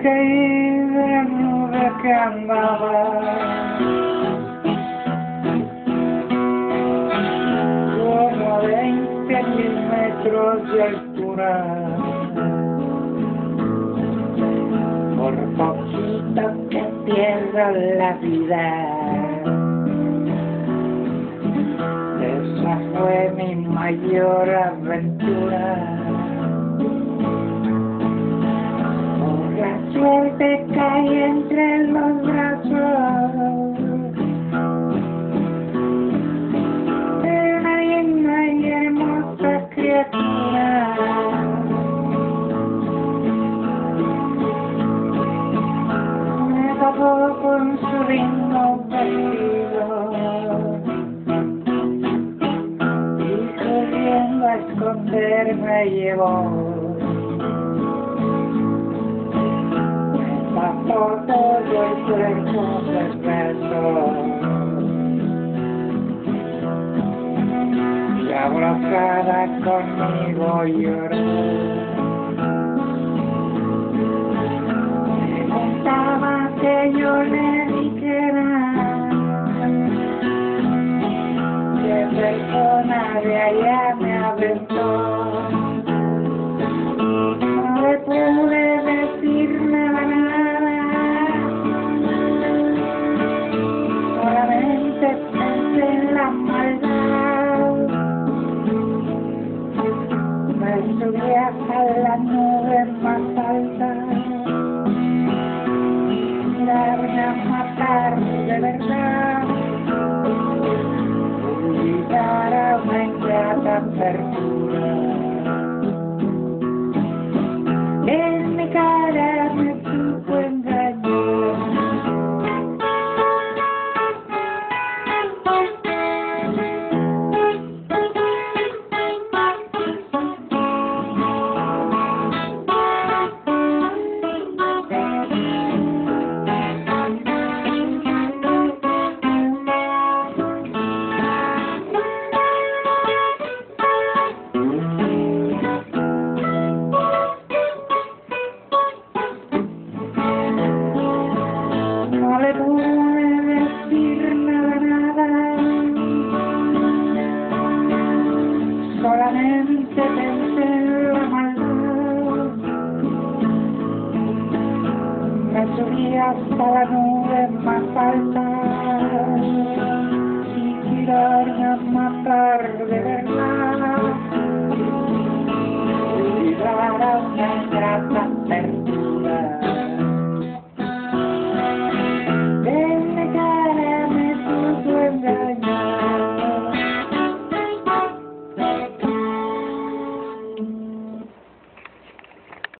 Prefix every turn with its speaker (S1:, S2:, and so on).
S1: caí de la nube que andaba, como a 20.000 metros de altura. Por poquito que pierda la vida, esa fue mi mayor aventura. Por la suerte caí entre los brazos de una linda y hermosa criatura. Me tapó con su lindo vestido y corriendo a esconder me llevó. Por todo el cuerpo de besos y abrazada conmigo lloró. Me contaba que yo le dijera qué persona de allá me aventó. No le pude decir nada. Pensé en la maldad, me subí hasta la nube más alta, mirarme a matar de verdad, olvidar a una ingrata ternura. En mi cara me supo engañar. No le pude decir nada, solamente pensé en la maldad. Me subí hasta la nube más alta y tirarme a matar de verdad, olvidar a una